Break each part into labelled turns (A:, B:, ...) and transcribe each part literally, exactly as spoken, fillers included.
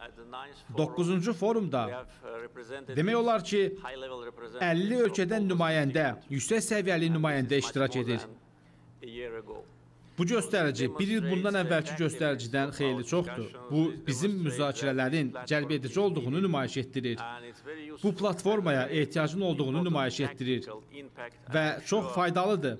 A: doqquzuncu forumda demək olar ki, əlli ölkədən nümayəndə, yüksək səviyyəli nümayəndə iştirak edir. Bu göstərici bir il bundan əvvəlki göstəricidən xeyli çoxdur. Bu, bizim müzakirələrin cəlb edici olduğunu nümayiş etdirir. Bu platformaya ehtiyacın olduğunu nümayiş etdirir və çox faydalıdır.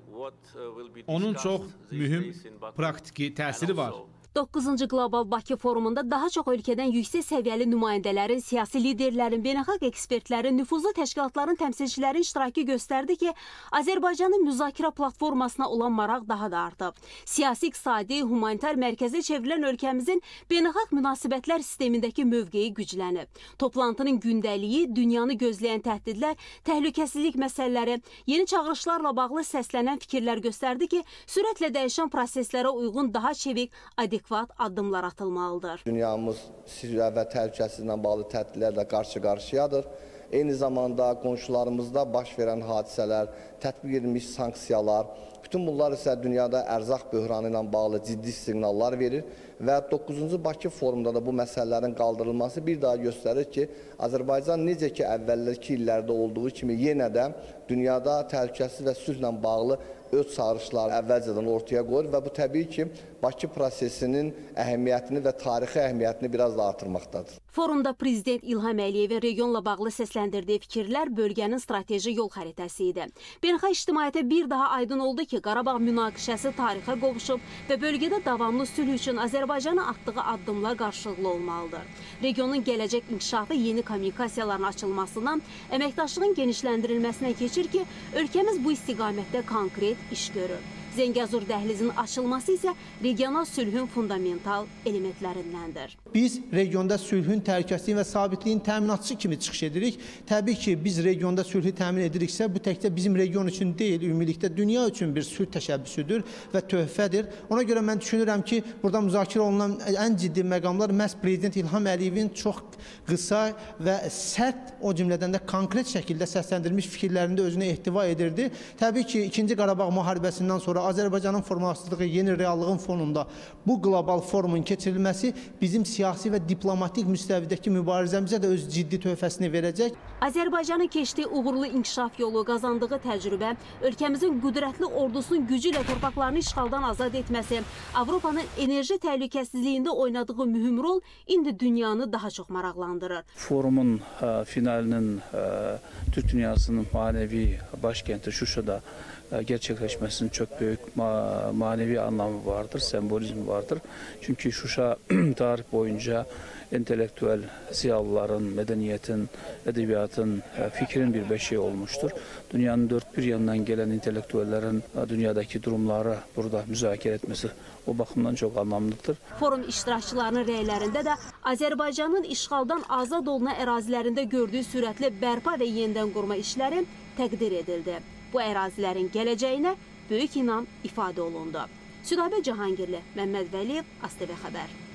A: Onun çox mühüm praktiki təsiri var.
B: doqquzuncu Qlobal Bakı forumunda daha çox ölkədən yüksək səviyyəli nümayəndələrin, siyasi liderlərin, beynəlxalq ekspertlərin, nüfuzlu təşkilatların təmsilçilərin iştirakı göstərdi ki, Azərbaycanın müzakirə platformasına olan maraq daha da artıb. Siyasi, iqtisadi, humanitar mərkəzə çevrilən ölkəmizin beynəlxalq münasibətlər sistemindəki mövqeyi güclənib. Toplantının gündəliyi, dünyanı gözləyən təhdidlər, təhlükəsizlik məsələləri, yeni çağırışlarla bağlı səslənən fikirlər göstərdi ki, sürətlə dəyişən proseslərə uyğun daha çevik, adekvat addımlar atılmalıdır.
C: Dünyamız silahlı və təhlükəsizliklə bağlı təhdidlərlə qarşı-qarşıyadır. Eyni zamanda qonşularımızda baş verən hadisələr, tətbiq edilmiş sanksiyalar, bütün bunlar isə dünyada ərzaq böhranı ilə bağlı ciddi siqnallar verir və doqquzuncu Bakı forumunda da bu məsələlərin qaldırılması bir daha göstərir ki, Azərbaycan necə ki əvvəlki illərdə olduğu kimi yenə də dünyada təhlükəsizlik və sülhlə bağlı öz çağırışları əvvəlcədən ortaya qoyur və bu təbii ki, Bakı prosesinin əhəmiyyətini və tarixi əhəmiyyətini biraz da artırmaqdadır.
B: Forumda Prezident İlham Əliyevin regionla bağlı səsləndirdiyi fikirlər bölgənin strateji yol xəritəsi idi. Beynəlxalq ictimaiyyətə bir daha aydın oldu ki, Qarabağ münaqişəsi tarixə qovuşub və bölgədə davamlı sülh üçün Azərbaycanın atdığı addımlar qarşılıqlı olmalıdır. Regionun gələcək inkişafı yeni kommunikasiyaların açılmasından, əməkdaşlığın genişləndirilməsinə keçir ki, ölkəmiz bu istiqamətdə konkret iş görür. Zəngəzur dəhlizinin açılması isə regional sülhün fundamental elementlərindəndir.
D: Biz regionda sülhün, təhlükəsizliyin və sabitliyin təminatçısı kimi çıxış edirik. Təbii ki, biz regionda sülhü təmin ediriksə, bu təkcə bizim region üçün deyil, ümumilikdə dünya üçün bir sülh təşəbbüsüdür və töhfədir. Ona görə mən düşünürəm ki, burada müzakirə olunan ən ciddi məqamlar məhz Prezident İlham Əliyevin çox qısa və sərt, o cümlədən də konkret şəkildə səsləndirilmiş fikirlərində özünə ehtiva edirdi. Təbii ki, ikinci Qarabağ müharibəsindən sonra Azərbaycanın formalaşdırdığı yeni reallığın fonunda bu qlobal forumun keçirilməsi bizim siyasi və diplomatik müstəvidəki mübarizəmizə də öz ciddi töhfəsini verəcək.
B: Azərbaycanın keçdiyi uğurlu inkişaf yolu, qazandığı təcrübə, ölkəmizin qüdrətli ordusunun gücü ilə torpaqlarını işğaldan azad etməsi, Avropanın enerji təhlükəsizliyində oynadığı mühüm rol indi dünyanı daha çox maraqlandırır.
E: Forumun ə, finalinin ə, Türk dünyasının manevi başkenti Şuşada gerçekleşmesinin çok büyük ma manevi anlamı vardır, sembolizmi vardır. Çünkü Şuşa tarih boyunca entelektüel ziyalıların, medeniyetin, edebiyatın, fikrin bir beşiği olmuştur. Dünyanın dört bir yanından gelen entelektüellerin dünyadaki durumları burada müzakere etmesi o bakımdan çok anlamlıdır.
B: Forum iştirakçılarının rəylərində də Azərbaycanın işğaldan azad olunan ərazilərində gördüyü sürətli bərpa və yenidən qurma işləri təqdir edildi. Bu ərazilərin gələcəyinə böyük inam ifadə olundu. Südabə Cahangirli, Məmməd Vəliyev, AzTV Xəbər.